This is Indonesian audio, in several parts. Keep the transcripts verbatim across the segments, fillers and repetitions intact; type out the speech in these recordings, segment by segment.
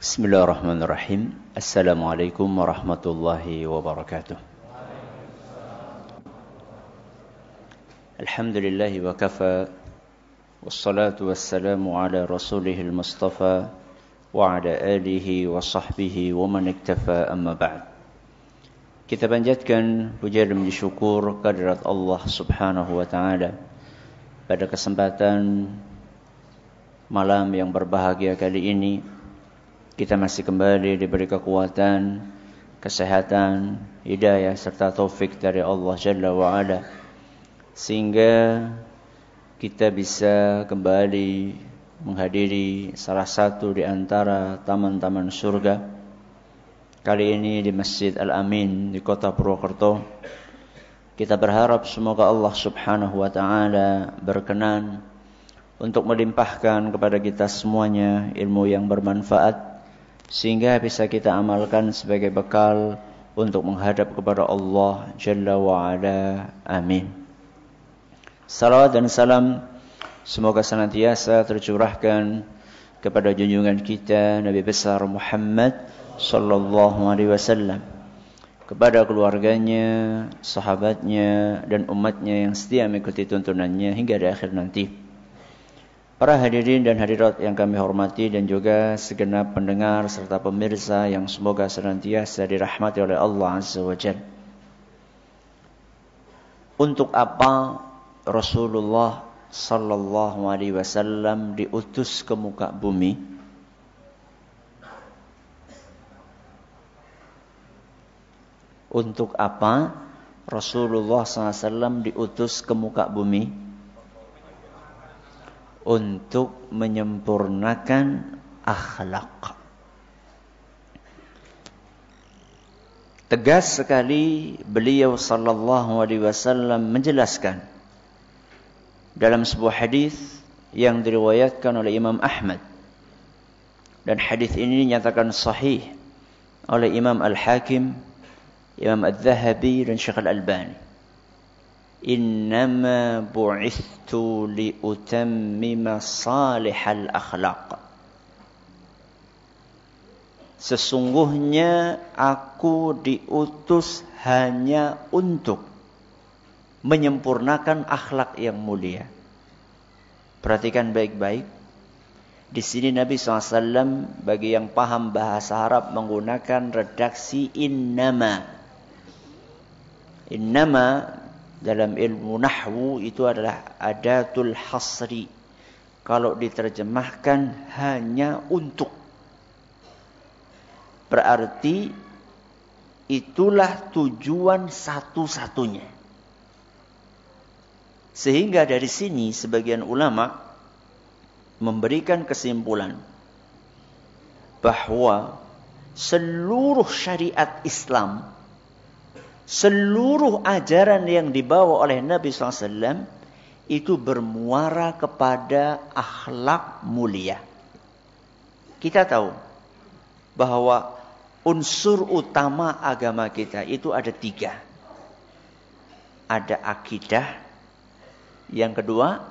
Bismillahirrahmanirrahim. Assalamualaikum warahmatullahi wabarakatuh. Alhamdulillahi wa kafa. Wassalatu wassalamu ala rasulihil mustafa wa ala alihi wa sahbihi wa man iktafa, amma ba'd. Kita panjatkan puja dan puji syukur kehadirat Allah Subhanahu wa taala pada kesempatan malam yang berbahagia kali ini. Kita masih kembali diberi kekuatan, kesehatan, hidayah serta taufik dari Allah Jalla wa Ala, sehingga kita bisa kembali menghadiri salah satu di antara taman-taman surga. Kali ini di Masjid Al-Amin di Kota Purwokerto. Kita berharap semoga Allah Subhanahu wa taala berkenan untuk melimpahkan kepada kita semuanya ilmu yang bermanfaat, sehingga bisa kita amalkan sebagai bekal untuk menghadap kepada Allah Jalla wa Ala. Amin. Salawat dan salam semoga senantiasa tercurahkan kepada junjungan kita Nabi besar Muhammad sallallahu alaihi wasallam, kepada keluarganya, sahabatnya dan umatnya yang setia mengikuti tuntunannya hingga di akhir nanti. Para hadirin dan hadirat yang kami hormati dan juga segenap pendengar serta pemirsa yang semoga senantiasa dirahmati oleh Allah Azza wa Jalla. Untuk apa Rasulullah sallallahu alaihi wasallam diutus ke muka bumi? Untuk apa Rasulullah sallallahu alaihi wasallam diutus ke muka bumi? Untuk menyempurnakan akhlak. Tegas sekali beliau sallallahu alaihi wasallam menjelaskan dalam sebuah hadis yang diriwayatkan oleh Imam Ahmad, dan hadis ini dinyatakan sahih oleh Imam Al-Hakim, Imam Al-Zahabi dan Syekh Al-Albani. Innama bu'ithtu liutammima salihal akhlaq. Sesungguhnya aku diutus hanya untuk menyempurnakan akhlak yang mulia. Perhatikan baik-baik. Di sini Nabi shallallahu alaihi wasallam bagi yang paham bahasa Arab menggunakan redaksi innama. Innama dalam ilmu nahwu itu adalah adatul hasri. Kalau diterjemahkan hanya untuk, berarti itulah tujuan satu-satunya. Sehingga dari sini sebagian ulama memberikan kesimpulan bahwa seluruh syariat Islam, seluruh ajaran yang dibawa oleh Nabi shallallahu alaihi wasallam itu bermuara kepada akhlak mulia. Kita tahu bahwa unsur utama agama kita itu ada tiga. Ada akidah, yang kedua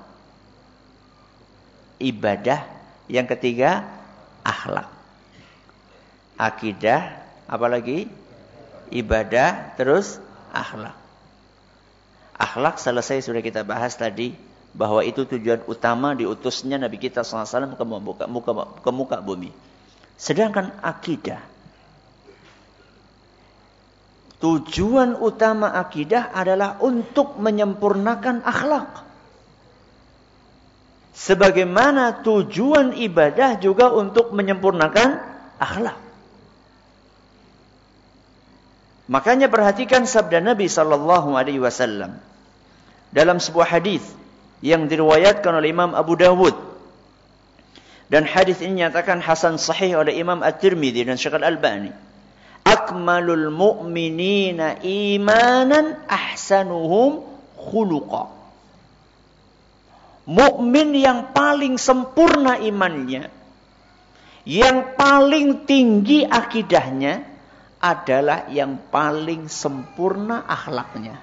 ibadah, yang ketiga akhlak. Akidah, apalagi? Ibadah, terus akhlak. Akhlak selesai sudah kita bahas tadi, bahwa itu tujuan utama diutusnya Nabi kita shallallahu alaihi wasallam ke muka, muka, ke muka bumi. Sedangkan akidah, tujuan utama akidah adalah untuk menyempurnakan akhlak. Sebagaimana tujuan ibadah juga untuk menyempurnakan akhlak. Makanya perhatikan sabda Nabi sallallahu alaihi wasallam dalam sebuah hadis yang diriwayatkan oleh Imam Abu Dawud, dan hadis ini nyatakan hasan sahih oleh Imam At-Tirmidzi dan Syekh Al-Albani. Akmalul mu'minina imanan ahsanuhum khuluqa. Mukmin yang paling sempurna imannya, yang paling tinggi akidahnya, adalah yang paling sempurna akhlaknya.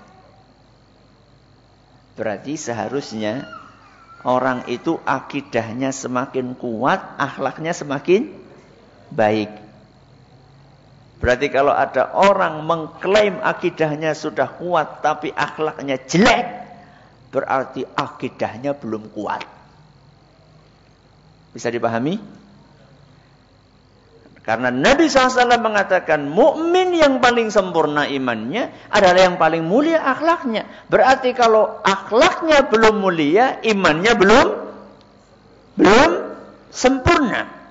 Berarti seharusnya orang itu akidahnya semakin kuat, akhlaknya semakin baik. Berarti kalau ada orang mengklaim akidahnya sudah kuat tapi akhlaknya jelek, berarti akidahnya belum kuat. Bisa dipahami? Karena Nabi shallallahu alaihi wasallam mengatakan mukmin yang paling sempurna imannya adalah yang paling mulia akhlaknya. Berarti kalau akhlaknya belum mulia, imannya belum belum sempurna.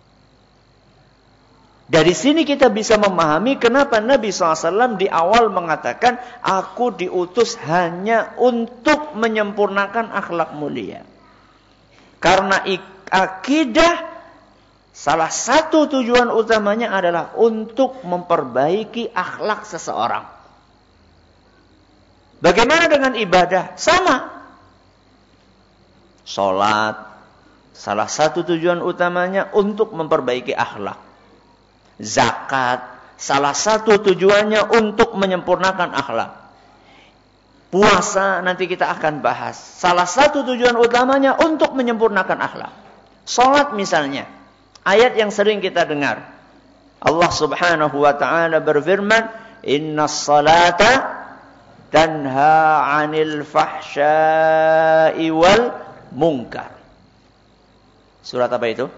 Dari sini kita bisa memahami kenapa Nabi shallallahu alaihi wasallam di awal mengatakan aku diutus hanya untuk menyempurnakan akhlak mulia. Karena akidah salah satu tujuan utamanya adalah untuk memperbaiki akhlak seseorang. Bagaimana dengan ibadah? Sama. Salat, salah satu tujuan utamanya untuk memperbaiki akhlak. Zakat, salah satu tujuannya untuk menyempurnakan akhlak. Puasa, nanti kita akan bahas. Salah satu tujuan utamanya untuk menyempurnakan akhlak. Salat misalnya. Ayat yang sering kita dengar. Allah subhanahu wa ta'ala berfirman, Innas salata tanha 'anil fahsya'i wal munkar. Surat apa itu?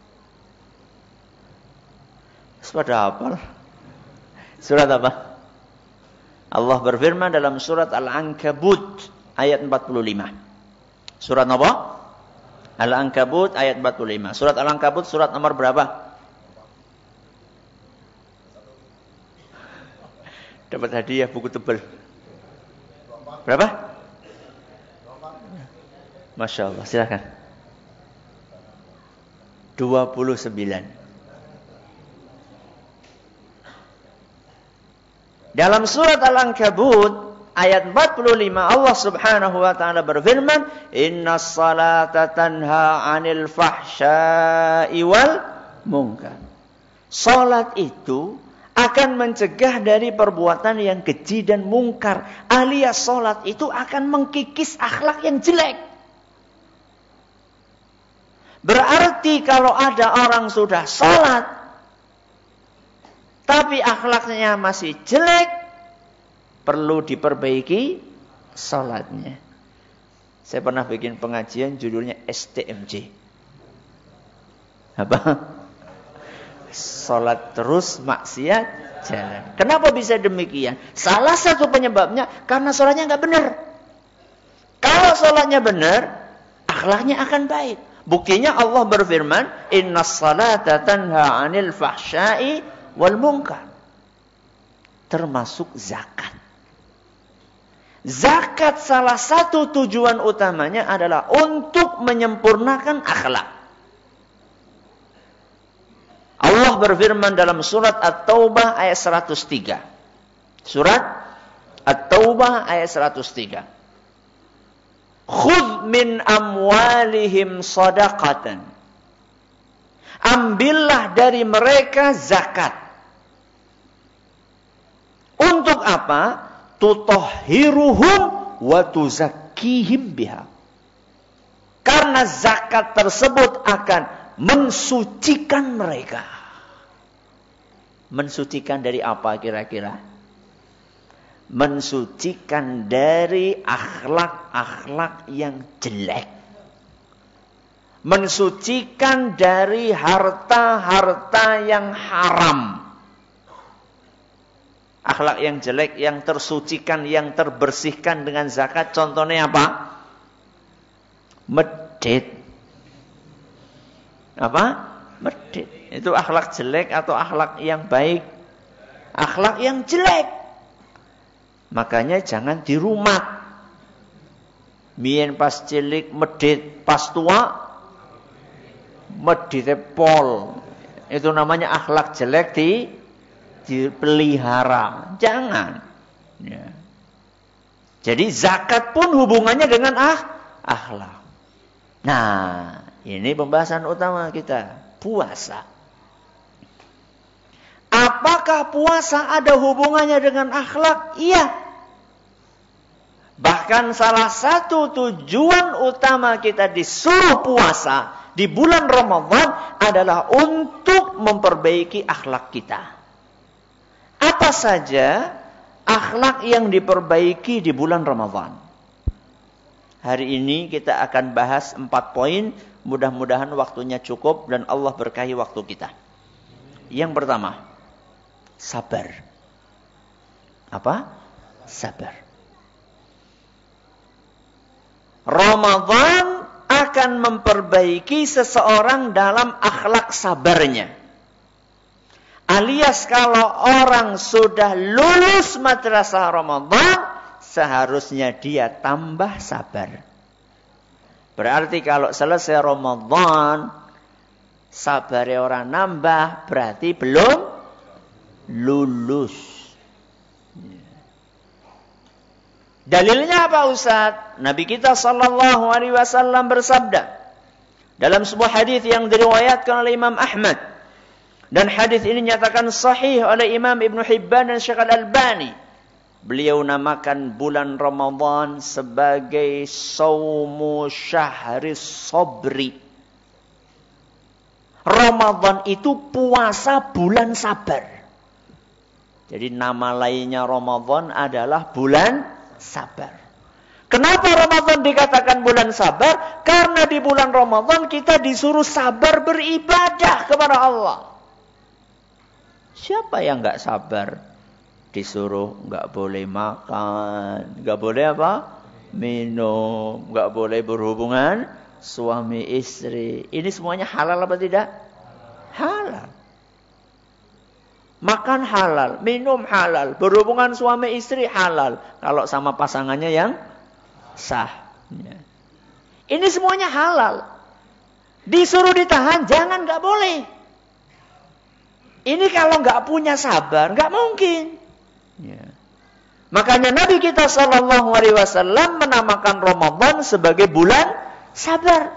Pada hafal. Surat apa? Allah berfirman dalam surat Al-Ankabut ayat empat puluh lima. Surat apa? Al-Ankabut ayat empat puluh lima. Surat Al-Ankabut surat nomor berapa? Dapat hadiah buku tebal. Berapa? Masya Allah, silakan. dua puluh sembilan. Dalam surat Al-Ankabut ayat empat puluh lima Allah subhanahu wa ta'ala berfirman, Innas salata tanha 'anil fahsya'i wal munkar. Salat itu akan mencegah dari perbuatan yang keji dan mungkar. Alias salat itu akan mengkikis akhlak yang jelek. Berarti kalau ada orang sudah salat tapi akhlaknya masih jelek, perlu diperbaiki salatnya. Saya pernah bikin pengajian judulnya S T M J. Apa? Salat terus, maksiat jalan. Kenapa bisa demikian? Salah satu penyebabnya karena salatnya nggak benar. Kalau salatnya benar, akhlaknya akan baik. Buktinya Allah berfirman, Innas salata tanha 'anil fahsya'i wal munkar. Termasuk zakat. Zakat salah satu tujuan utamanya adalah untuk menyempurnakan akhlak. Allah berfirman dalam surat At-Taubah ayat seratus tiga. Surat At-Taubah ayat seratus tiga. Khudh min amwalihim sadaqatan. Ambillah dari mereka zakat. Untuk apa? Tutahhiruhum wa tuzakkihim biha. Karena zakat tersebut akan mensucikan mereka. Mensucikan dari apa kira-kira? Mensucikan dari akhlak-akhlak yang jelek. Mensucikan dari harta-harta yang haram. Akhlak yang jelek, yang tersucikan, yang terbersihkan dengan zakat. Contohnya apa? Medit. Apa? Medit. Itu akhlak jelek atau akhlak yang baik? Akhlak yang jelek. Makanya jangan di rumah. Mien pas cilik medit, pas tua medit pol. Itu namanya akhlak jelek di dipelihara. Jangan. Ya. Jadi zakat pun hubungannya dengan ah, akhlak. Nah, ini pembahasan utama kita. Puasa. Apakah puasa ada hubungannya dengan akhlak? Iya. Bahkan Bahkan salah satu tujuan utama kita disuruh puasa di bulan Ramadan adalah untuk memperbaiki akhlak kita. Apa saja akhlak yang diperbaiki di bulan Ramadan? Hari ini kita akan bahas empat poin. Mudah-mudahan waktunya cukup dan Allah berkahi waktu kita. Yang pertama, sabar. Apa? Sabar. Ramadan akan memperbaiki seseorang dalam akhlak sabarnya. Alias kalau orang sudah lulus madrasah Ramadan, seharusnya dia tambah sabar. Berarti kalau selesai Ramadan, sabarnya orang nambah, berarti belum lulus. Dalilnya apa Ustaz? Nabi kita sallallahu alaihi wasallam bersabda dalam sebuah hadis yang diriwayatkan oleh Imam Ahmad, dan hadis ini nyatakan sahih oleh Imam Ibnu Hibban dan Syekh Al-Albani. Beliau namakan bulan Ramadan sebagai saumu syahri sabri. Ramadan itu puasa bulan sabar. Jadi nama lainnya Ramadan adalah bulan sabar. Kenapa Ramadan dikatakan bulan sabar? Karena di bulan Ramadan kita disuruh sabar beribadah kepada Allah. Siapa yang enggak sabar? Disuruh enggak boleh makan, enggak boleh apa? Minum, enggak boleh berhubungan suami istri. Ini semuanya halal apa tidak? Halal. Makan halal, minum halal, berhubungan suami istri halal. Kalau sama pasangannya yang sah. Ini semuanya halal. Disuruh ditahan, jangan, nggak boleh. Ini kalau nggak punya sabar, nggak mungkin. Ya. Makanya Nabi kita Shallallahu Alaihi Wasallam menamakan Ramadan sebagai bulan sabar.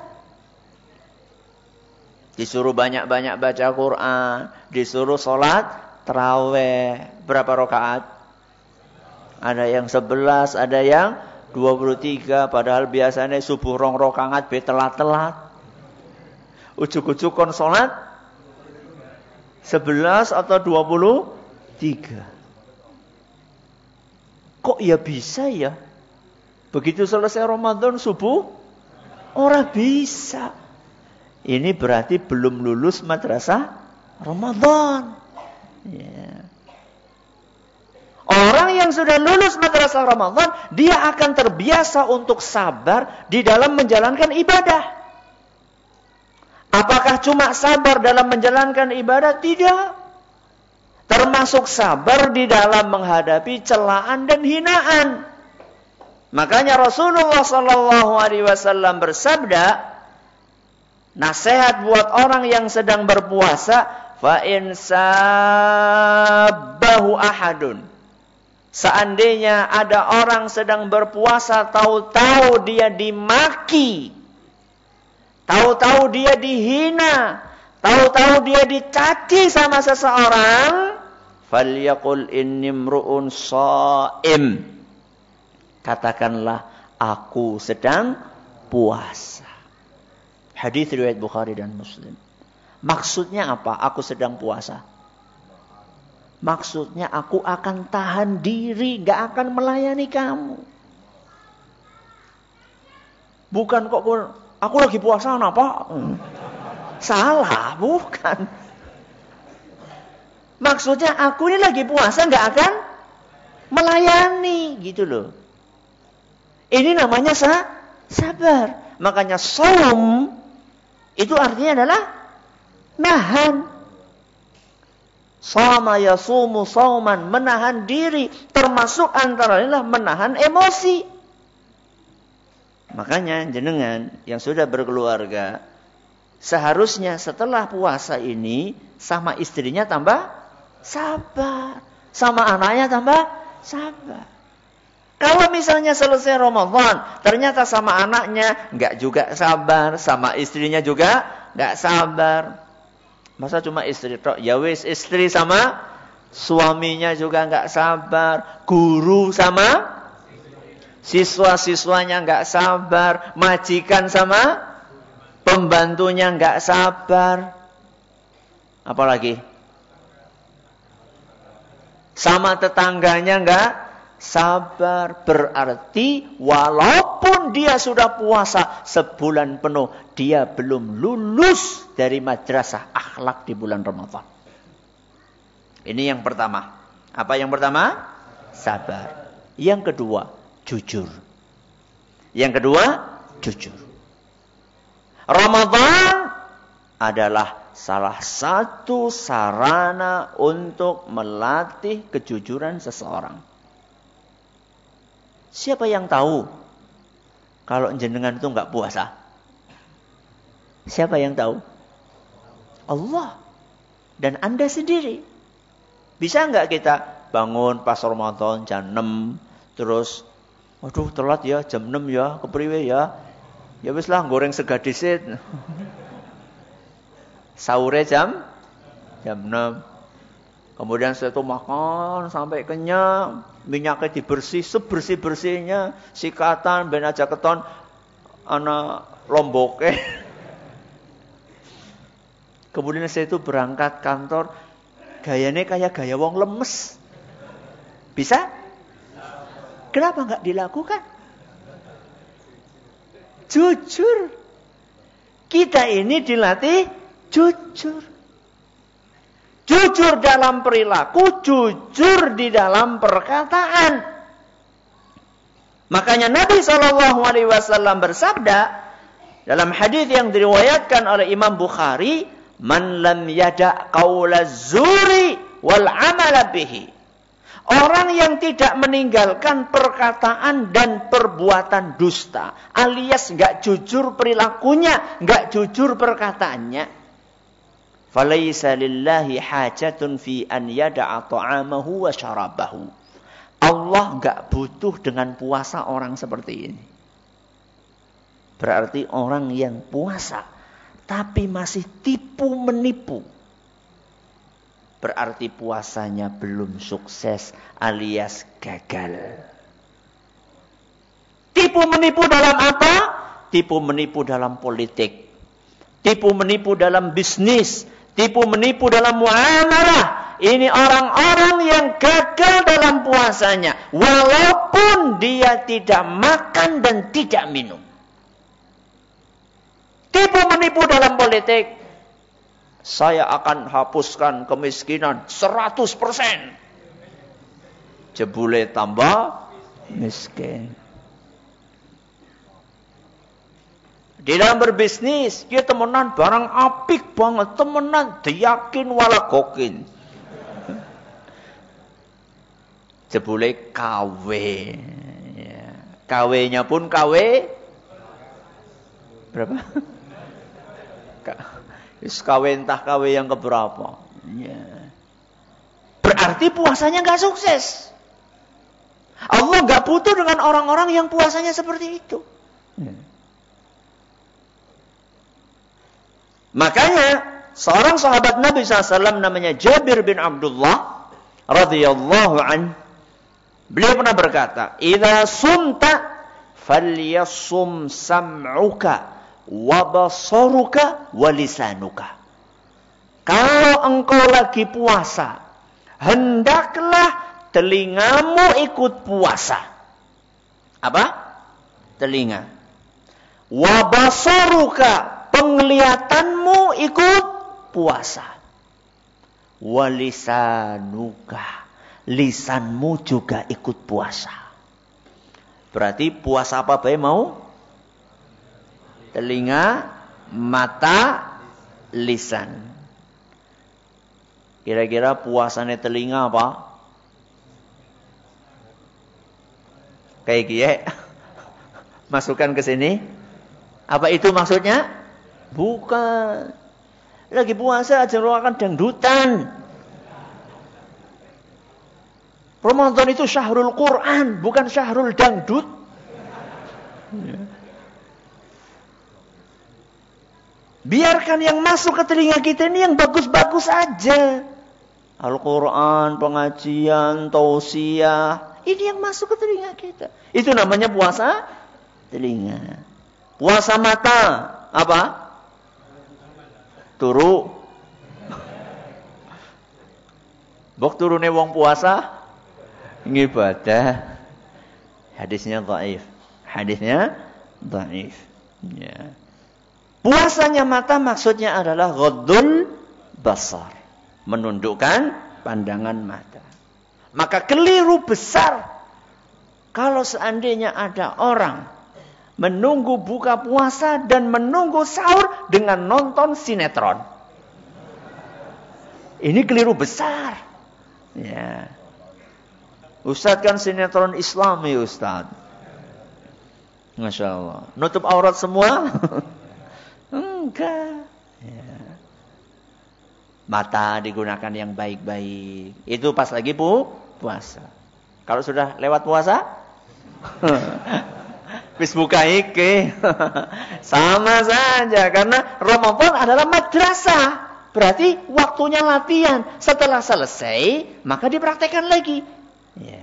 Disuruh banyak-banyak baca Quran, disuruh sholat taraweh. Berapa rakaat? Ada yang sebelas, ada yang dua puluh tiga. Padahal biasanya subuh rong rakaat be telat-telat. Ujuk-ujuk kon sholat sebelas atau dua puluh tiga. Kok ya bisa ya? Begitu selesai Ramadan subuh, orang bisa. Ini berarti belum lulus madrasah Ramadan. Ya. Orang yang sudah lulus madrasah Ramadan, dia akan terbiasa untuk sabar di dalam menjalankan ibadah. Apakah cuma sabar dalam menjalankan ibadah? Tidak. Termasuk sabar di dalam menghadapi celaan dan hinaan. Makanya Rasulullah Sallallahu Alaihi Wasallam bersabda, nasihat buat orang yang sedang berpuasa, fa in sabbahu ahadun. Seandainya ada orang sedang berpuasa, tahu-tahu dia dimaki, tahu-tahu dia dihina, tahu-tahu dia dicaci sama seseorang, falyaqul inni mru'un shaim. Katakanlah aku sedang puasa. Hadis riwayat Bukhari dan Muslim. Maksudnya apa? Aku sedang puasa. Maksudnya aku akan tahan diri, gak akan melayani kamu. Bukan kok aku lagi puasa kenapa? Hmm. Salah, bukan. Maksudnya aku ini lagi puasa gak akan melayani, gitu loh. Ini namanya sa sabar. Makanya shaum itu artinya adalah nahan. Shama yasumu shauman, menahan diri, termasuk antara lain menahan emosi. Makanya jenengan yang sudah berkeluarga, seharusnya setelah puasa ini sama istrinya tambah sabar, sama anaknya tambah sabar. Kalau misalnya selesai Ramadan, ternyata sama anaknya enggak juga sabar, sama istrinya juga enggak sabar. Masa cuma istri tok? Ya wis, istri sama suaminya juga enggak sabar, guru sama Siswa-siswanya nggak sabar. Majikan sama pembantunya nggak sabar. Apalagi? Sama tetangganya nggak sabar. Berarti walaupun dia sudah puasa sebulan penuh, dia belum lulus dari madrasah akhlak di bulan Ramadan. Ini yang pertama. Apa yang pertama? Sabar. Yang kedua, jujur. Yang kedua, jujur. Ramadan adalah salah satu sarana untuk melatih kejujuran seseorang. Siapa yang tahu kalau jenengan itu enggak puasa? Siapa yang tahu? Allah dan Anda sendiri. Bisa enggak kita bangun pas Ramadan jam enam, terus waduh telat ya jam enam ya, kepriwe ya. Ya wis lah goreng sega dhisik. Sahur jam jam enam. Kemudian saya itu makan sampai kenyang, minyaknya dibersih sebersih-bersihnya, sikatan ben aja keton ana lomboke. Kemudian saya itu berangkat kantor, gayanya kayak gaya wong lemes. Bisa? Kenapa enggak dilakukan? Jujur. Kita ini dilatih jujur. Jujur dalam perilaku, jujur di dalam perkataan. Makanya Nabi shallallahu alaihi wasallam bersabda dalam hadis yang diriwayatkan oleh Imam Bukhari, "Man lam yada' qaula zuri wal amala bihi." Orang yang tidak meninggalkan perkataan dan perbuatan dusta, alias enggak jujur perilakunya, enggak jujur perkataannya, falaisa lillahi hajatun fi an yada'a ta'amahu wa syarabahu. Allah enggak butuh dengan puasa orang seperti ini. Berarti orang yang puasa tapi masih tipu menipu, berarti puasanya belum sukses alias gagal. Tipu menipu dalam apa? Tipu menipu dalam politik, tipu menipu dalam bisnis, tipu menipu dalam muamalah. Ini orang-orang yang gagal dalam puasanya, walaupun dia tidak makan dan tidak minum. Tipu menipu dalam politik. Saya akan hapuskan kemiskinan seratus persen. Jebule tambah miskin. Di dalam berbisnis, dia temenan barang apik banget, temenan diyakin wala gokin. Jebule K W. Ya. K W-nya pun K W berapa? Is kawin entah kawin yang keberapa. Ya. Berarti puasanya nggak sukses. Allah nggak butuh dengan orang-orang yang puasanya seperti itu. Ya. Makanya seorang sahabat Nabi shallallahu alaihi wasallam namanya Jabir bin Abdullah radhiyallahu an, beliau pernah berkata, "Idza sumta falyasum sam'uka wa basaruka wa lisanuka." Kalau engkau lagi puasa, hendaklah telingamu ikut puasa. Apa? Telinga. Wa basaruka, penglihatanmu ikut puasa. Wa lisanuka, lisanmu juga ikut puasa. Berarti puasa apa bae mau? Telinga, mata, lisan. Kira-kira puasanya telinga apa? Kayak gini. Masukkan ke sini. Apa itu maksudnya? Bukan. Lagi puasa aja lo akan dangdutan. Ramadan itu syahrul Quran, bukan syahrul dangdut. Biarkan yang masuk ke telinga kita ini yang bagus-bagus aja. Al-Quran, pengajian, tausiah, Ini yang masuk ke telinga kita. Itu namanya puasa telinga. Puasa mata, apa? Turu. Bok turune wong puasa ngibadah. Hadisnya dhaif. Hadisnya dhaif. Ya. Puasanya mata maksudnya adalah ghaddul basar, menundukkan pandangan mata. Maka keliru besar kalau seandainya ada orang menunggu buka puasa dan menunggu sahur dengan nonton sinetron. Ini keliru besar. Ya. Ustaz kan sinetron Islami, Ustaz. Masya Allah. Nutup aurat semua? Enggak. Ya. Mata digunakan yang baik-baik. Itu pas lagi pu puasa. Kalau sudah lewat puasa, wis buka iki. Sama saja. Karena Ramadan adalah madrasah. Berarti waktunya latihan. Setelah selesai, maka dipraktekkan lagi. Ya.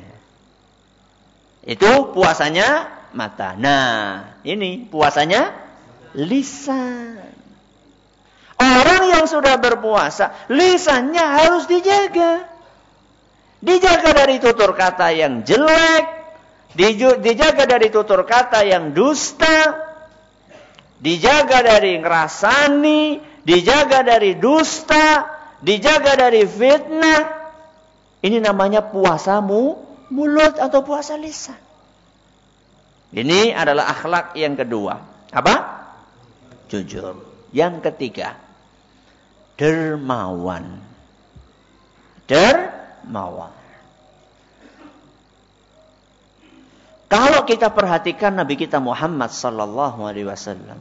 Itu puasanya mata. Nah, ini puasanya lisan. Orang yang sudah berpuasa, lisannya harus dijaga. Dijaga dari tutur kata yang jelek, dijaga dari tutur kata yang dusta, dijaga dari ngerasani, dijaga dari dusta, dijaga dari fitnah. Ini namanya puasamu mulut atau puasa lisan. Ini adalah akhlak yang kedua. Apa? Jujur. Yang ketiga, dermawan. Dermawan. Kalau kita perhatikan Nabi kita Muhammad sallallahu alaihi wasallam,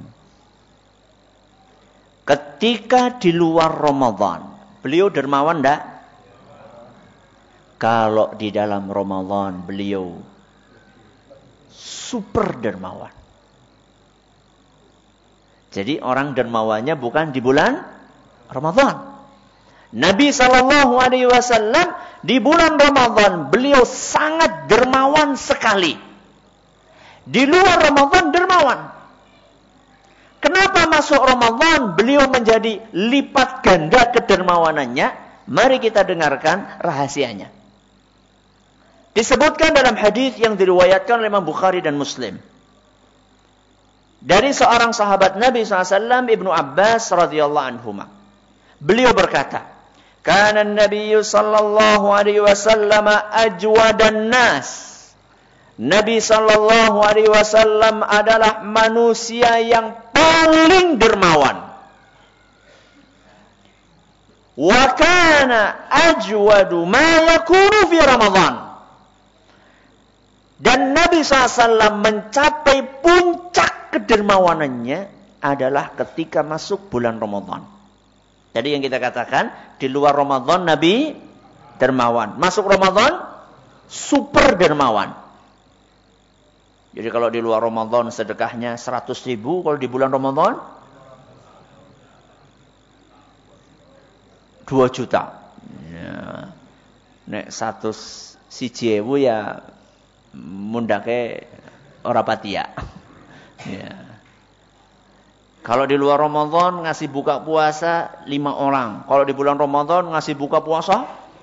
ketika di luar Ramadan, beliau dermawan enggak? Kalau di dalam Ramadan, beliau super dermawan. Jadi orang dermawannya bukan di bulan Ramadan. Nabi sallallahu alaihi wasallam di bulan Ramadan beliau sangat dermawan sekali. Di luar Ramadan dermawan. Kenapa masuk Ramadan beliau menjadi lipat ganda kedermawanannya? Mari kita dengarkan rahasianya. Disebutkan dalam hadis yang diriwayatkan oleh Imam Bukhari dan Muslim. Dari seorang sahabat Nabi shallallahu alaihi wasallam, Ibnu Abbas radhiyallahu anhuma. Beliau berkata, "Kana an-nabiy sallallahu alaihi wasallam ajwadan nas." Nabi sallallahu alaihi wasallam adalah manusia yang paling dermawan. Wa kana ajwadu ma yakunu fi Ramadan. Dan Nabi shallallahu alaihi wasallam mencapai puncak kedermawanannya adalah ketika masuk bulan Ramadan. Jadi yang kita katakan, di luar Ramadan Nabi dermawan. Masuk Ramadan, super dermawan. Jadi kalau di luar Ramadan sedekahnya seratus ribu, kalau di bulan Ramadan dua juta. Ya. Nek satu siji ewu ya mundake ora patia. Ya. Kalau di luar Ramadan ngasih buka puasa lima orang. Kalau di bulan Ramadan ngasih buka puasa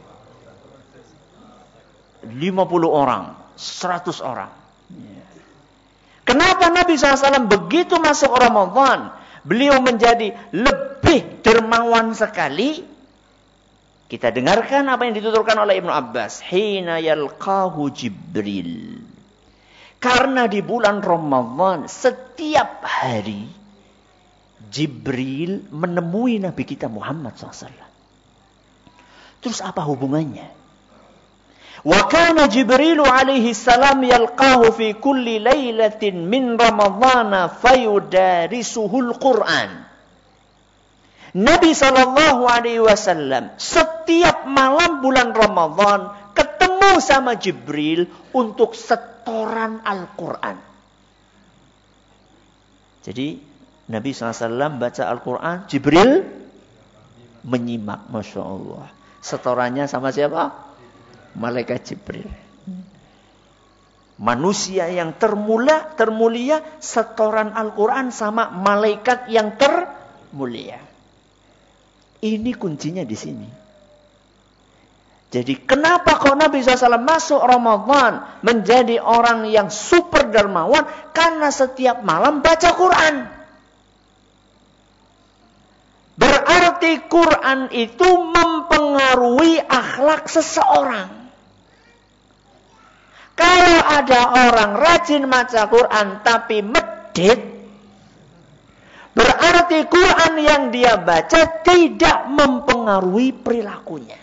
lima puluh orang, seratus orang. Ya. Kenapa Nabi shallallahu alaihi wasallam begitu masuk Ramadan beliau menjadi lebih dermawan sekali? Kita dengarkan apa yang dituturkan oleh Ibnu Abbas. Hina yalqahu Jibril. Karena di bulan Ramadan setiap hari Jibril menemui Nabi kita Muhammad shallallahu alaihi wasallam. Terus apa hubungannya? Wa kana Jibril alaihi salam yalqahu fi kulli lailatin min Ramadhan fayudarisuhul Quran. Nabi sallallahu alaihi wasallam setiap malam bulan Ramadan ketemu sama Jibril untuk setoran Al-Quran. Jadi Nabi sallallahu alaihi wasallam baca Al-Quran, Jibril menyimak, Masya Allah. Setorannya sama siapa? Malaikat Jibril. Manusia yang termulia, termulia setoran Al-Quran sama malaikat yang termulia. Ini kuncinya di sini. Jadi kenapa kok Nabi shallallahu alaihi wasallam masuk Ramadan menjadi orang yang super dermawan? Karena setiap malam baca Quran. Berarti Quran itu mempengaruhi akhlak seseorang. Kalau ada orang rajin baca Quran tapi medit, berarti Quran yang dia baca tidak mempengaruhi perilakunya.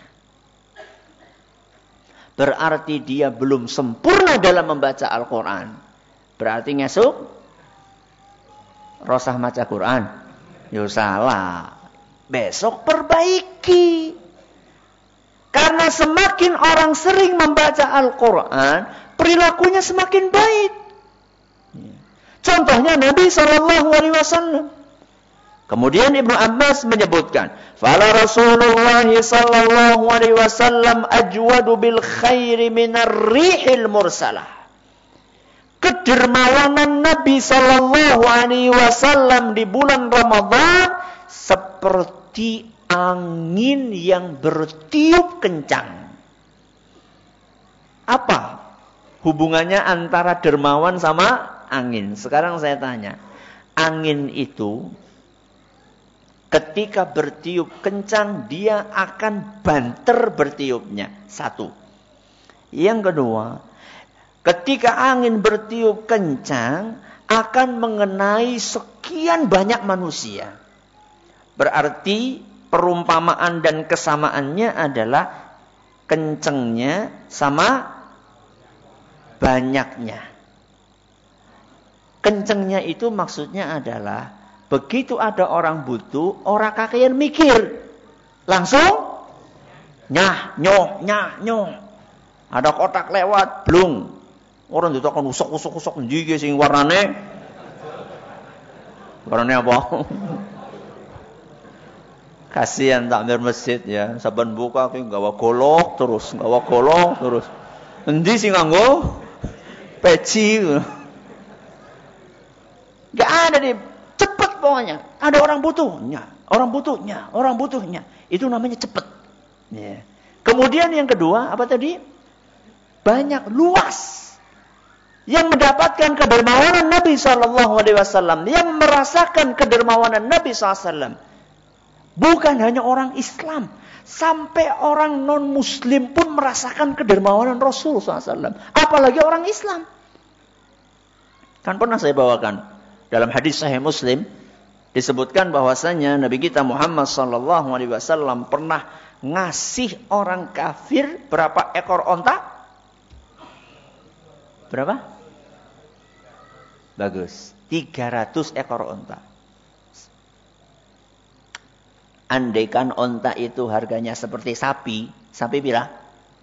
Berarti dia belum sempurna dalam membaca Al-Quran. Berarti ngesuk rosah maca Quran. Ya salah. Besok perbaiki. Karena semakin orang sering membaca Al-Quran, perilakunya semakin baik. Contohnya Nabi shallallahu alaihi wasallam. Kemudian Ibnu Abbas menyebutkan, "Fala Rasulullah sallallahu alaihi wasallam ajwadu bil khairi minar rihil mursalah." Kedermawanan Nabi sallallahu alaihi wasallam di bulan Ramadan seperti angin yang bertiup kencang. Apa hubungannya antara dermawan sama angin? Sekarang saya tanya, angin itu ketika bertiup kencang, dia akan banter bertiupnya. Satu. Yang kedua, ketika angin bertiup kencang, akan mengenai sekian banyak manusia. Berarti perumpamaan dan kesamaannya adalah kencengnya sama banyaknya. Kencengnya itu maksudnya adalah begitu ada orang butuh, orang kakean mikir. Langsung nyah, nyoh, nyah, nyoh. Ada kotak lewat, blung. Orang itu akan usok-usok-usok njige sing warnane. Warnane apa? Kasihan takmir masjid ya. Saban buka ki gawa golok terus, gawa golok terus. Endi sing nganggo peci? Gak ada di cepet pokoknya. Ada orang butuhnya, orang butuhnya, orang butuhnya. Itu namanya cepet. Ya. Kemudian yang kedua apa tadi? Banyak, luas. Yang mendapatkan kedermawanan Nabi shallallahu alaihi wasallam, yang merasakan kedermawanan Nabi shallallahu alaihi wasallam. Bukan hanya orang Islam, sampai orang non-Muslim pun merasakan kedermawanan Rasul shallallahu alaihi wasallam. Apalagi orang Islam. Kan pernah saya bawakan dalam hadis Sahih Muslim disebutkan bahwasanya Nabi kita Muhammad shallallahu alaihi wasallam pernah ngasih orang kafir berapa ekor onta? Berapa? Bagus, tiga ratus ekor onta. Andaikan onta itu harganya seperti sapi, sapi bila?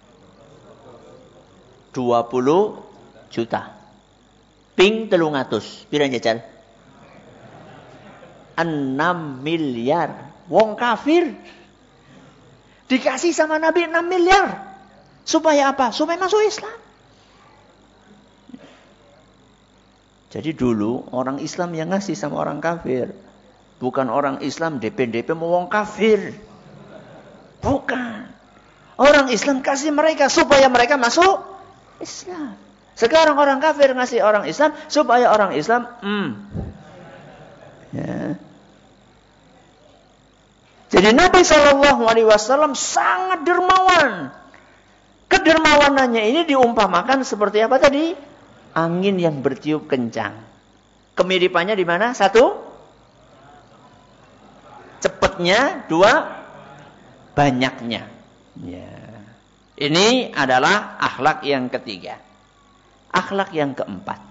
dua puluh juta. Ping telung atus, pira jajal? enam miliar. Wong kafir dikasih sama Nabi enam miliar. Supaya apa? Supaya masuk Islam. Jadi dulu orang Islam yang ngasih sama orang kafir. Bukan orang Islam D P-D P mau wong kafir. Bukan. Orang Islam kasih mereka supaya mereka masuk Islam. Sekarang orang kafir ngasih orang Islam supaya orang Islam hmm. Ya. Jadi Nabi shallallahu alaihi wasallam sangat dermawan. Kedermawanannya ini diumpamakan seperti apa tadi? Angin yang bertiup kencang. Kemiripannya di mana? Satu, cepatnya. Dua, banyaknya. Ya. Ini adalah akhlak yang ketiga. Akhlak yang keempat,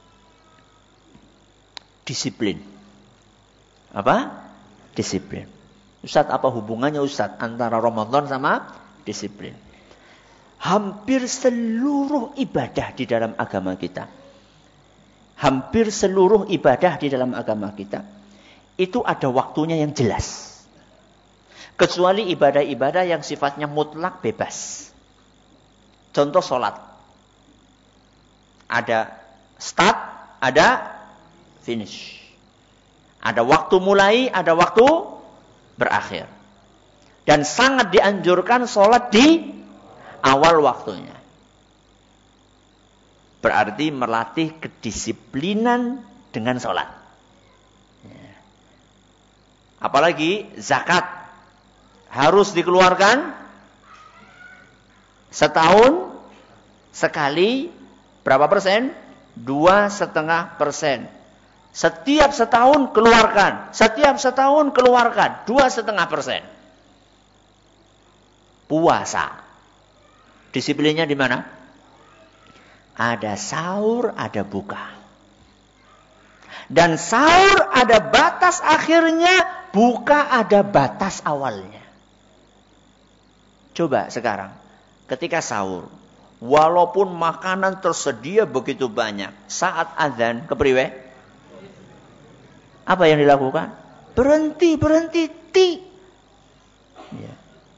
disiplin. Apa? Disiplin. Ustaz, apa hubungannya Ustaz antara Ramadan sama disiplin? Hampir seluruh ibadah di dalam agama kita, hampir seluruh ibadah di dalam agama kita itu ada waktunya yang jelas. Kecuali ibadah-ibadah yang sifatnya mutlak bebas. Contoh sholat. Ada start, ada finish. Ada waktu mulai, ada waktu berakhir. Dan sangat dianjurkan sholat di awal waktunya. Berarti melatih kedisiplinan dengan sholat. Apalagi zakat harus dikeluarkan setahun sekali. Berapa persen? Dua setengah persen. Setiap setahun keluarkan. Setiap setahun keluarkan. Dua setengah persen. Puasa. Disiplinnya di mana? Ada sahur, ada buka. Dan sahur ada batas akhirnya, buka ada batas awalnya. Coba sekarang, ketika sahur, walaupun makanan tersedia begitu banyak, saat azan kepriwe? Apa yang dilakukan? Berhenti, berhenti, ti. Ya.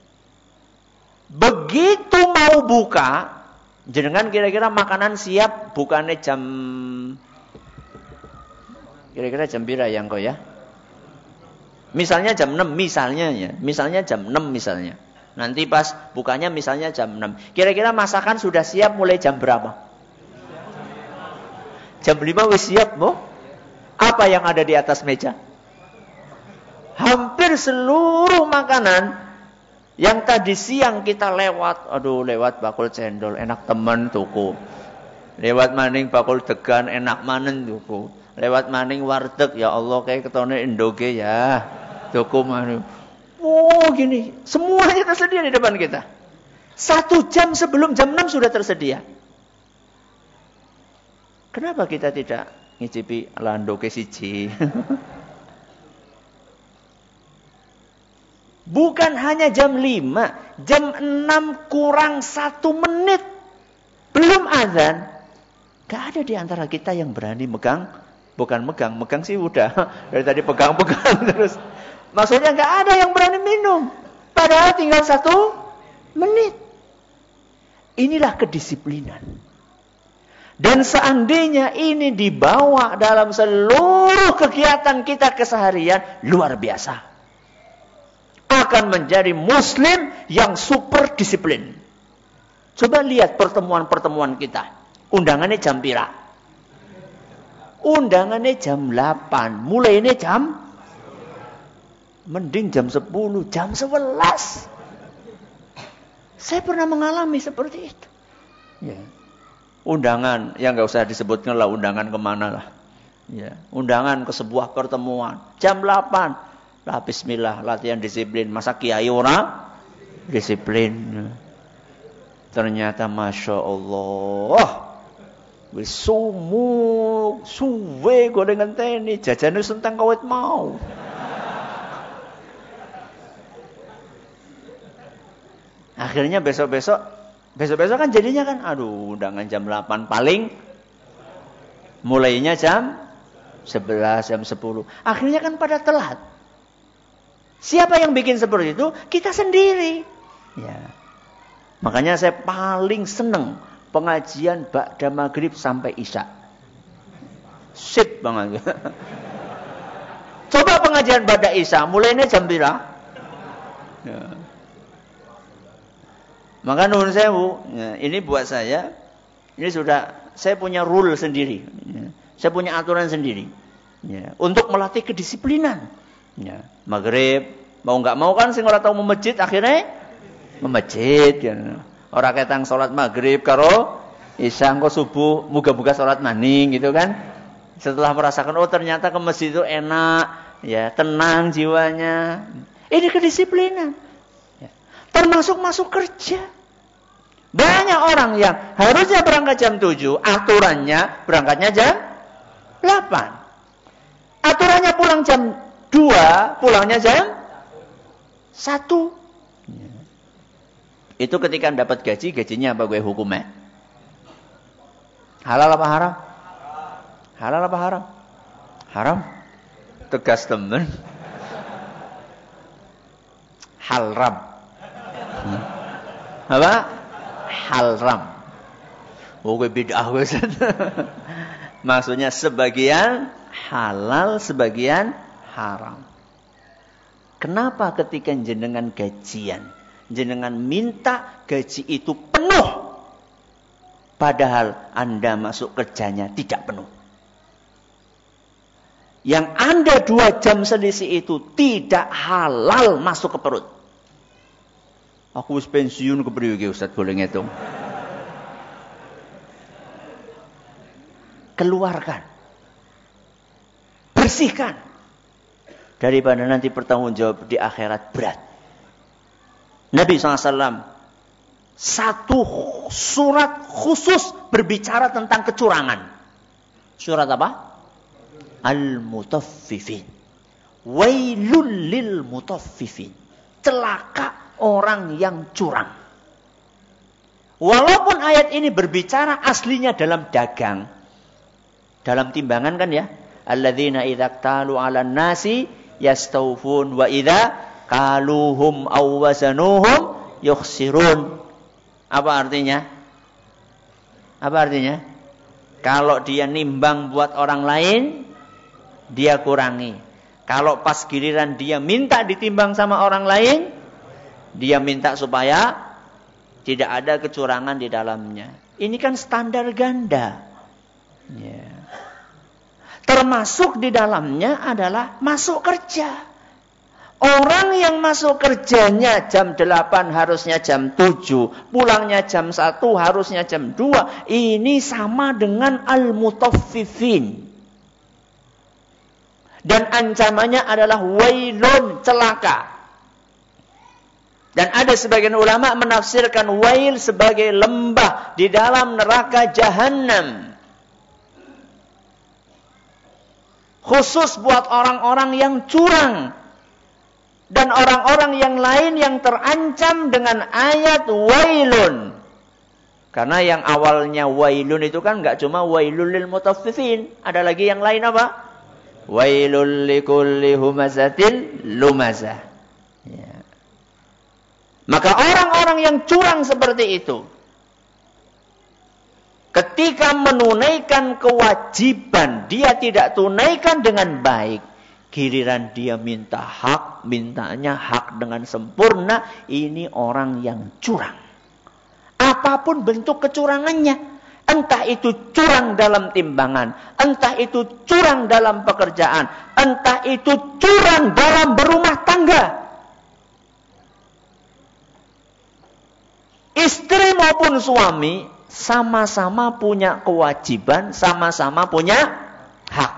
Begitu mau buka, jenengan kira-kira makanan siap bukannya jam, kira-kira jam pira yang kau ya? Misalnya jam enam, misalnya ya. Misalnya jam enam misalnya. Nanti pas bukanya misalnya jam enam. Kira-kira masakan sudah siap mulai jam berapa? Jam lima wis siap, Bu? Apa yang ada di atas meja? Hampir seluruh makanan yang tadi siang kita lewat, aduh lewat bakul cendol, enak temen tuku. Lewat maning bakul degan, enak manen tuku. Lewat maning warteg, ya Allah kayak ketone endoge ya. Tuku maning. Oh gini, semuanya tersedia di depan kita. Satu jam sebelum jam enam sudah tersedia. Kenapa kita tidak ngicipi landoge siji? Bukan hanya jam lima, jam enam kurang satu menit. Belum azan. Gak ada di antara kita yang berani megang. Bukan megang, megang sih udah. Dari tadi pegang-pegang terus. Maksudnya gak ada yang berani minum. Padahal tinggal satu menit. Inilah kedisiplinan. Dan seandainya ini dibawa dalam seluruh kegiatan kita keseharian, luar biasa. Akan menjadi muslim yang super disiplin. Coba lihat pertemuan-pertemuan kita. Undangannya jam pira? Undangannya jam delapan. Mulainya jam? Mending jam sepuluh, jam sebelas. Saya pernah mengalami seperti itu. Ya. Undangan, yang gak usah disebutkan lah undangan kemana lah. Ya. Undangan ke sebuah pertemuan. Jam delapan. Lah bismillah, latihan disiplin. Masa kiai ora disiplin? Ternyata Masya Allah, wis sumuk, suwe gorengan teni, jajane sentang kawit mau. Akhirnya besok-besok, besok-besok kan jadinya kan, aduh undangan jam delapan, paling mulainya jam sebelas, jam sepuluh. Akhirnya kan pada telat. Siapa yang bikin seperti itu? Kita sendiri. Ya. Makanya saya paling seneng pengajian ba'da maghrib sampai isya. Sip banget. Coba pengajian ba'da isya, mulainya jam berapa? Ya. Maka nuhun sewu, ya, ini buat saya, ini sudah, saya punya rule sendiri. Ya. Saya punya aturan sendiri. Ya. Untuk melatih kedisiplinan. Ya, maghrib mau nggak mau kan sing ora tau memejit akhirnya memejit ya. Ora ketang salat maghrib karo isya engko subuh muga-muga salat maning gitu kan. Setelah merasakan oh ternyata ke masjid itu enak, ya, tenang jiwanya. Ini kedisiplinan. Ya. Termasuk masuk kerja. Banyak orang yang harusnya berangkat jam tujuh, aturannya berangkatnya jam delapan. Aturannya pulang jam dua, pulangnya jam satu. Itu ketika dapat gaji, gajinya apa gue hukumnya? Halal apa haram? Halal apa haram? Haram. Tegas temen. Halram. Hmm. Apa? Halram. Oh, bid'ah wis. Maksudnya sebagian halal, sebagian haram. Kenapa ketika jenengan gajian, jenengan minta gaji itu penuh, padahal Anda masuk kerjanya tidak penuh? Yang Anda dua jam selisih itu tidak halal masuk ke perut. Aku wis pensiun kepriye iki Ustaz boleh ngitung. Keluarkan. Bersihkan. Daripada nanti pertanggungjawab di akhirat berat. Nabi shallallahu alaihi wasallam satu surat khusus berbicara tentang kecurangan. Surat apa? Al-Mutaffifin. Wailul lil mutaffifin. Celaka orang yang curang. Walaupun ayat ini berbicara aslinya dalam dagang, dalam timbangan kan ya. Alladzina idza talu 'alan nasi yastawfun wa idza kaluhum aw wazanuhum yukhsirun. Apa artinya? Apa artinya? Kalau dia nimbang buat orang lain, dia kurangi. Kalau pas giliran dia minta ditimbang sama orang lain, dia minta supaya tidak ada kecurangan di dalamnya. Ini kan standar ganda. Ya. Termasuk di dalamnya adalah masuk kerja. Orang yang masuk kerjanya jam delapan harusnya jam tujuh. Pulangnya jam satu harusnya jam dua. Ini sama dengan al-mutaffifin. Dan ancamannya adalah wailun, celaka. Dan ada sebagian ulama menafsirkan wail sebagai lembah di dalam neraka jahanam. Khusus buat orang-orang yang curang. Dan orang-orang yang lain yang terancam dengan ayat wailun. Karena yang awalnya wailun itu kan enggak cuma wailul lil mutaffifin. Ada lagi yang lain apa? Wailul likulli humazatin lumazah. Ya. Maka orang-orang yang curang seperti itu, ketika menunaikan kewajiban, dia tidak tunaikan dengan baik. Giliran dia minta hak, mintanya hak dengan sempurna. Ini orang yang curang. Apapun bentuk kecurangannya. Entah itu curang dalam timbangan. Entah itu curang dalam pekerjaan. Entah itu curang dalam berumah tangga. Istri maupun suami sama-sama punya kewajiban, sama-sama punya hak.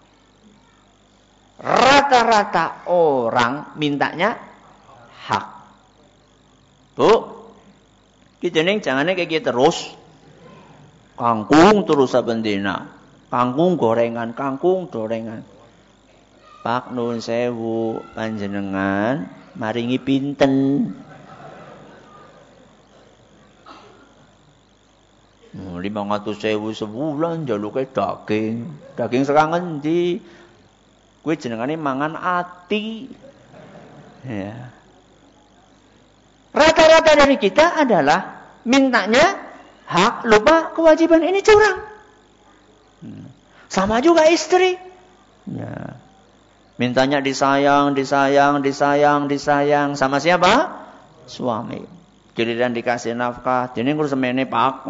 Rata-rata orang mintanya hak. Bu, kita nih jangan kayak gitu terus. Kangkung terus saben dina. Kangkung gorengan, kangkung gorengan. Pak nun sewu panjenengan maringi pinten. lima ratus sewu sebulan jaluke daging. Daging sekarang endi? Kuwi jenengane mangan ati. Ya. Rata-rata dari kita adalah mintanya hak, lupa kewajiban. Ini curang. Sama juga istri. Ya. Mintanya disayang, disayang, disayang, disayang. Sama siapa? Suami. Giliran dikasih nafkah, ini ngurus semene pak.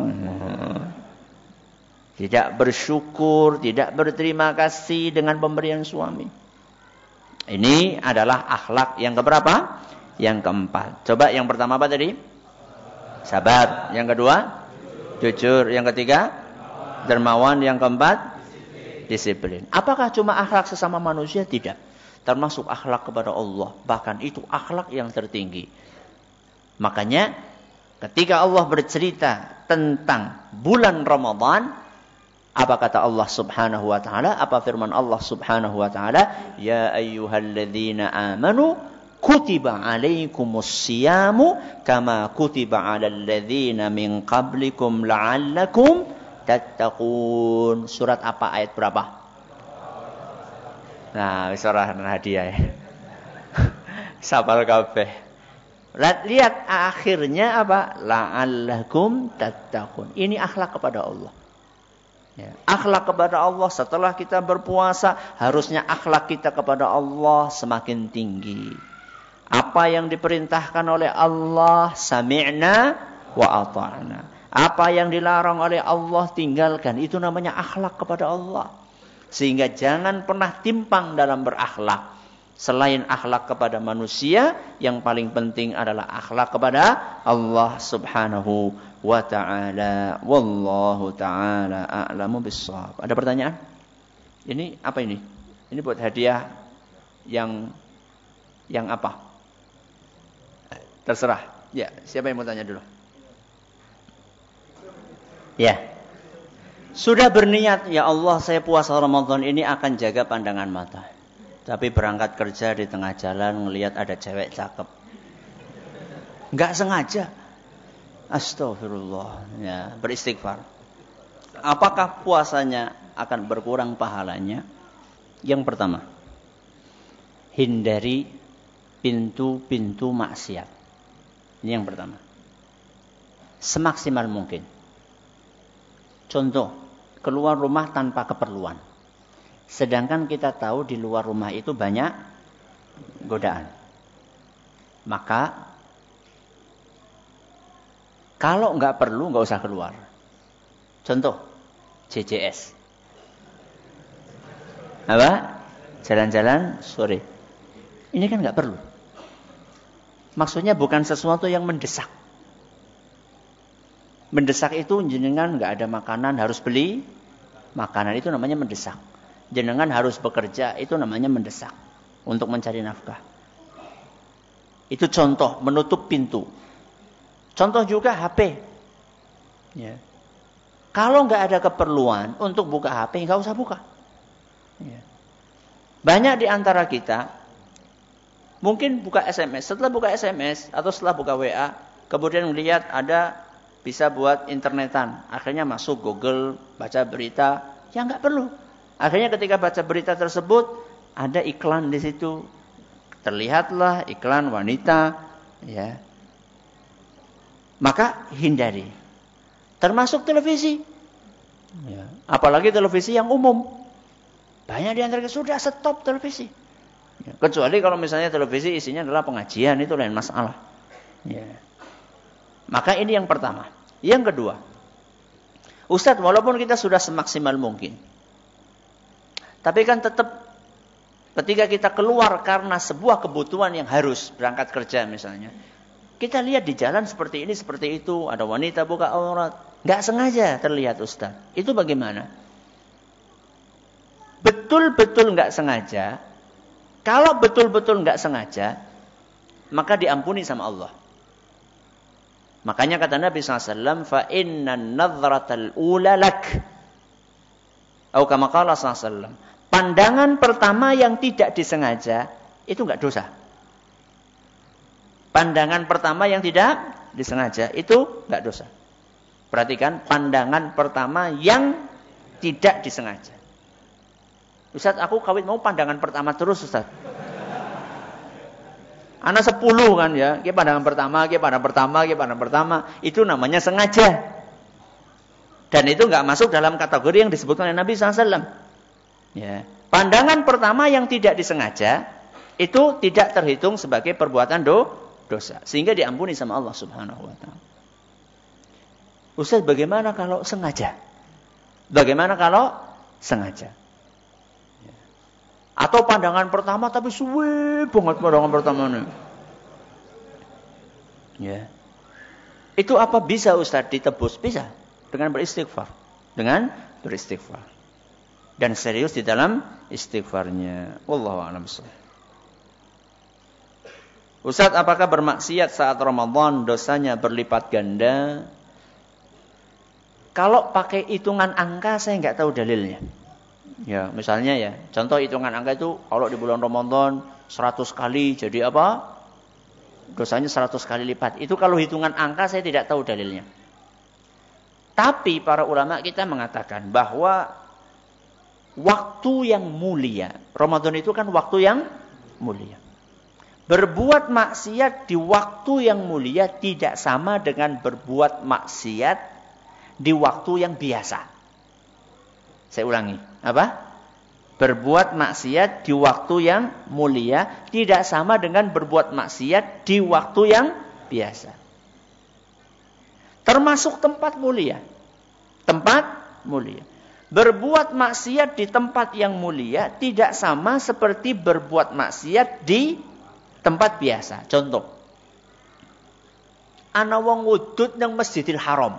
Tidak bersyukur, tidak berterima kasih dengan pemberian suami. Ini adalah akhlak yang keberapa? Yang keempat. Coba yang pertama apa tadi? Sabar. Yang kedua? Jujur. Yang ketiga? Dermawan. Yang keempat? Disiplin. Apakah cuma akhlak sesama manusia? Tidak. Termasuk akhlak kepada Allah. Bahkan itu akhlak yang tertinggi. Makanya ketika Allah bercerita tentang bulan Ramadan, apa kata Allah Subhanahu wa taala? Apa firman Allah Subhanahu wa taala? Ya ayyuhalladzina amanu kutiba alaikumus siyamu kama kutiba alal ladzina min qablikum la'allakum tattaqun. Surat apa, ayat berapa? Nah, wis ora hadiah ya. Sapal kabeh. Lihat akhirnya apa? La'allakum tattaqun. Ini akhlak kepada Allah. Ya. Akhlak kepada Allah setelah kita berpuasa, harusnya akhlak kita kepada Allah semakin tinggi. Apa yang diperintahkan oleh Allah, sami'na wa ata'na. Apa yang dilarang oleh Allah, tinggalkan. Itu namanya akhlak kepada Allah. Sehingga jangan pernah timpang dalam berakhlak. Selain akhlak kepada manusia, yang paling penting adalah akhlak kepada Allah subhanahu wa ta'ala. Wallahu ta'ala a'lamu bissawab. Ada pertanyaan? Ini apa ini? Ini buat hadiah yang yang apa? Terserah. Ya, siapa yang mau tanya dulu? Ya. Sudah berniat, ya Allah, saya puasa Ramadan ini akan jaga pandangan mata. Tapi berangkat kerja di tengah jalan ngelihat ada cewek cakep. Enggak sengaja. Astagfirullah. Ya, beristighfar. Apakah puasanya akan berkurang pahalanya? Yang pertama, hindari pintu-pintu maksiat. Ini yang pertama. Semaksimal mungkin. Contoh, keluar rumah tanpa keperluan. Sedangkan kita tahu di luar rumah itu banyak godaan. Maka kalau nggak perlu nggak usah keluar. Contoh, J J S. Apa? Jalan-jalan sore. Ini kan nggak perlu. Maksudnya bukan sesuatu yang mendesak. Mendesak itu jenengan nggak ada makanan harus beli makanan, itu namanya mendesak. Jenengan harus bekerja, itu namanya mendesak untuk mencari nafkah. Itu contoh menutup pintu. Contoh juga H P. Ya. Kalau nggak ada keperluan untuk buka H P, nggak usah buka. Ya. Banyak di antara kita mungkin buka S M S, setelah buka S M S atau setelah buka W A, kemudian melihat ada bisa buat internetan, akhirnya masuk Google, baca berita, ya nggak perlu. Akhirnya ketika baca berita tersebut, ada iklan di situ. Terlihatlah iklan wanita. Ya. Maka hindari. Termasuk televisi. Ya. Apalagi televisi yang umum. Banyak di antara kita sudah stop televisi. Ya. Kecuali kalau misalnya televisi isinya adalah pengajian, itu lain masalah. Ya. Maka ini yang pertama. Yang kedua. Ustadz, walaupun kita sudah semaksimal mungkin. Tapi kan tetap ketika kita keluar karena sebuah kebutuhan yang harus berangkat kerja misalnya. Kita lihat di jalan seperti ini, seperti itu. Ada wanita buka aurat. Nggak sengaja terlihat Ustaz. Itu bagaimana? Betul-betul nggak sengaja. Kalau betul-betul nggak sengaja, maka diampuni sama Allah. Makanya kata Nabi shallallahu alaihi wasallam, fa inna nadhratal ula lak. Atau kama qala sallallahu alaihi wasallam. Pandangan pertama yang tidak disengaja itu enggak dosa. Pandangan pertama yang tidak disengaja itu enggak dosa. Perhatikan, pandangan pertama yang tidak disengaja. Ustaz, aku kawin mau pandangan pertama terus, Ustaz. Anak sepuluh kan ya, ke pandangan pertama, ke pandangan pertama, ke pandangan pertama, itu namanya sengaja. Dan itu enggak masuk dalam kategori yang disebutkan oleh Nabi shallallahu alaihi wasallam. Ya. Pandangan pertama yang tidak disengaja itu tidak terhitung sebagai perbuatan do, dosa, sehingga diampuni sama Allah Subhanahu wa taala. Ustaz, bagaimana kalau sengaja? Bagaimana kalau sengaja? Ya. Atau pandangan pertama tapi suwe banget pandangan pertamanya. Ya. Itu apa bisa Ustaz ditebus? Bisa dengan beristighfar. Dengan beristighfar. Dan serius di dalam istighfarnya. Wallahu a'lam bishawab. Ustaz, apakah bermaksiat saat Ramadan dosanya berlipat ganda? Kalau pakai hitungan angka saya nggak tahu dalilnya. Ya, misalnya ya, contoh hitungan angka itu kalau di bulan Ramadan seratus kali jadi apa? Dosanya seratus kali lipat. Itu kalau hitungan angka saya tidak tahu dalilnya. Tapi para ulama kita mengatakan bahwa waktu yang mulia, Ramadan itu kan waktu yang mulia. Berbuat maksiat di waktu yang mulia tidak sama dengan berbuat maksiat di waktu yang biasa. Saya ulangi. Apa? Berbuat maksiat di waktu yang mulia tidak sama dengan berbuat maksiat di waktu yang biasa. Termasuk tempat mulia. Tempat mulia. Berbuat maksiat di tempat yang mulia tidak sama seperti berbuat maksiat di tempat biasa. Contoh. Ana wong udud nang Masjidil Haram.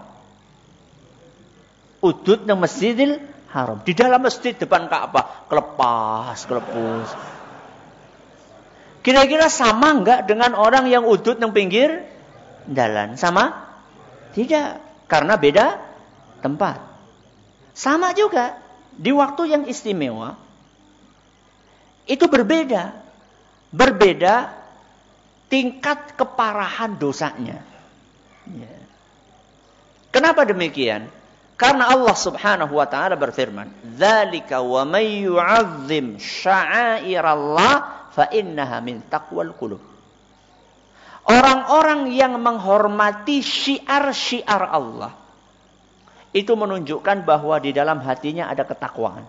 Udud nang Masjidil Haram. Di dalam masjid depan Ka'bah. Kelepas, kelepus. Kira-kira sama enggak dengan orang yang udud nang pinggir jalan? Sama? Tidak. Karena beda tempat. Sama juga. Di waktu yang istimewa. Itu berbeda. Berbeda tingkat keparahan dosanya. Ya. Kenapa demikian? Karena Allah Subhanahu wa taala berfirman, "Dzalika wa may yu'azzim sya'airallah fa innaha min taqwal qulub." Orang-orang yang menghormati syiar-syiar Allah itu menunjukkan bahwa di dalam hatinya ada ketakwaan.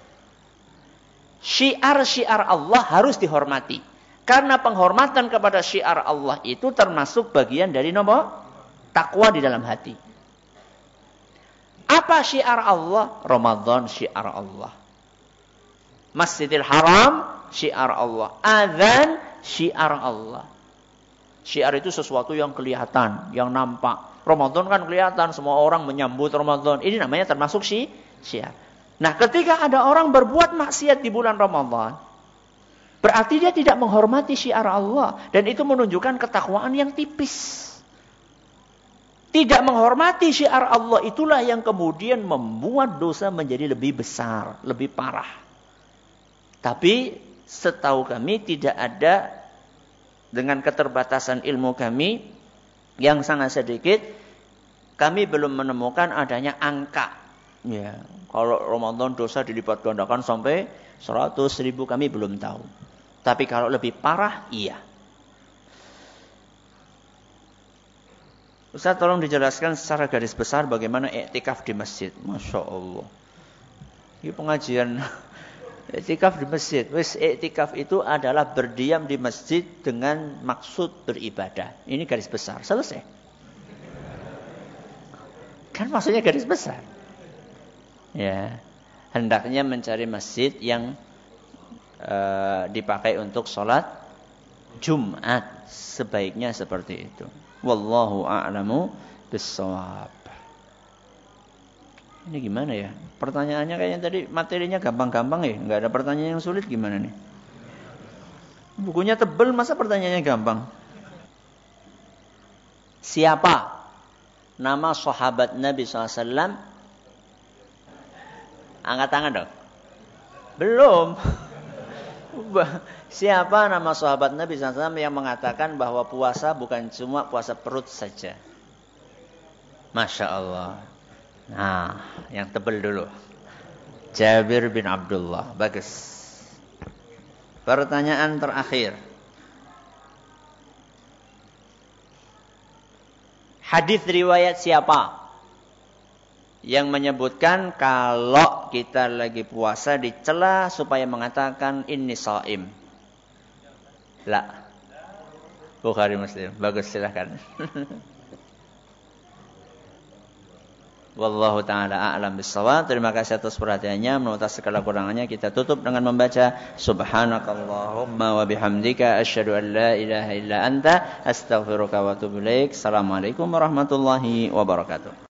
Syiar-syiar Allah harus dihormati. Karena penghormatan kepada syiar Allah itu termasuk bagian dari nomor takwa di dalam hati. Apa syiar Allah? Ramadan syiar Allah. Masjidil Haram syiar Allah. Adzan syiar Allah. Syiar itu sesuatu yang kelihatan, yang nampak. Ramadan kan kelihatan, semua orang menyambut Ramadan. Ini namanya termasuk syiar. Nah, ketika ada orang berbuat maksiat di bulan Ramadan, berarti dia tidak menghormati syiar Allah. Dan itu menunjukkan ketakwaan yang tipis. Tidak menghormati syiar Allah itulah yang kemudian membuat dosa menjadi lebih besar, lebih parah. Tapi setahu kami tidak ada, dengan keterbatasan ilmu kami yang sangat sedikit, kami belum menemukan adanya angka. Ya, kalau Ramadan dosa dilipat gandakan sampai seratus ribu kami belum tahu. Tapi kalau lebih parah, iya. Ustaz, tolong dijelaskan secara garis besar bagaimana iktikaf di masjid. Masya Allah. Ini pengajian iktikaf di masjid. Wis, iktikaf itu adalah berdiam di masjid dengan maksud beribadah. Ini garis besar. Selesai. Kan maksudnya garis besar. Ya, hendaknya mencari masjid yang Uh, dipakai untuk sholat Jumat, sebaiknya seperti itu. Wallahu a'lamu bissawab. Ini gimana ya? Pertanyaannya kayaknya tadi materinya gampang-gampang ya, nggak ada pertanyaan yang sulit, gimana nih? Bukunya tebel, masa pertanyaannya gampang? Siapa nama sahabat Nabi shallallahu alaihi wasallam? Angkat tangan dong. Belum. Siapa nama sahabat Nabi shallallahu alaihi wasallam yang mengatakan bahwa puasa bukan cuma puasa perut saja? Masya Allah. Nah, yang tebel dulu. Jabir bin Abdullah. Bagus. Pertanyaan terakhir. Hadis riwayat siapa yang menyebutkan kalau kita lagi puasa dicela supaya mengatakan inni shaim? La. Bukhari Muslim. Bagus, silakan. Wallahu ta'ala a'lam bissawab. Terima kasih atas perhatiannya. Menurut segala kurangannya kita tutup dengan membaca subhanakallahumma wa bihamdika asyhadu an la ilaha illa anta astaghfiruka wa atubu ilaik. Assalamualaikum warahmatullahi wabarakatuh.